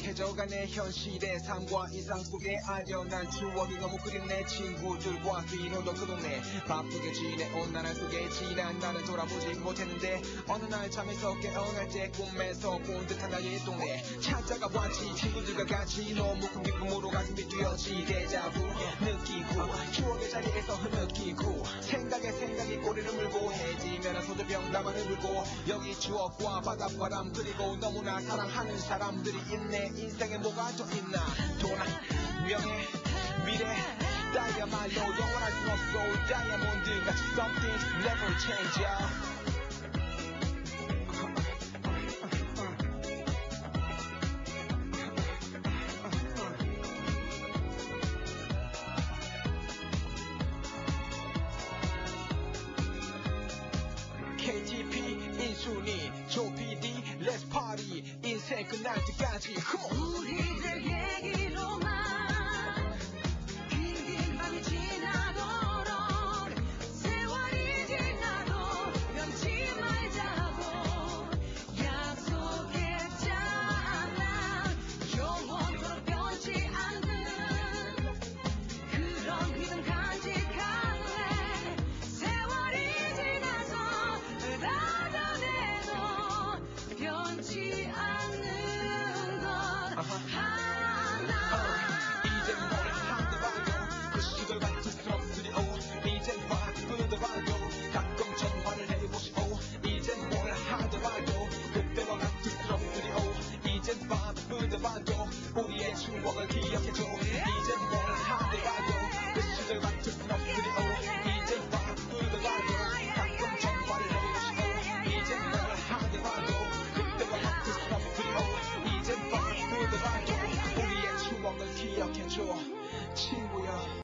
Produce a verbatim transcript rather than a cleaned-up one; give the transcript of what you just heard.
익숙해져가네 현실의 삶과 이상 속에 아련한 추억이 너무 그린 내 친구들과 뛰노던 그 동네 바쁘게 지내온 나날 속에 지난 나는 돌아보지 못했는데 어느 날 잠에서 깨어날 때 꿈에서 본 듯한 나의 동네 찾아가 왔지 친구들과 같이 너무 큰 기쁨으로 가슴이 뛰었지 데자부 느끼고 추억의 자리에서 흐느끼고 생각에 생각이 꼬리를 물고 해지면 소주병 나만을 물고 여기 추억과 바닷바람 그리고 너무나 사랑하는 사람들이 있네 인생에 뭐가 더 있나 돈, 명예, 미래 다이아말로 영원할 순 없어 다이아몬드 같이 something never change yeah. 케이티피 인순이 조피디 Let's party 인생 끝날 때까지 우리들 얘기로만 긴 밤이 지나도록 세월이 지나도 변치 말자고 약속했잖아 영원토록 변치 않는 그런 믿음 간직할래 세월이 지나서 닫아내도 변치 않는 것 하나 이젠 뭐를 하더라도 그 시절 같은 스럽스리오 이젠 바쁘더라도 가끔 전화를 해보시오 이젠 뭐를 하더라도 그때와 같은 스럽스리오 이젠 바쁘더라도 우리의 추억을 기억해줘 이젠 뭐를 하더라도 그 시절 같은 스럽스리오 이젠 바쁘더라도 가끔 전화를 해보시오 이젠 뭐를 하더라도 그때와 같은 스럽스리오 이젠 바쁘더라도 우리의 추억을 기억해줘 친구야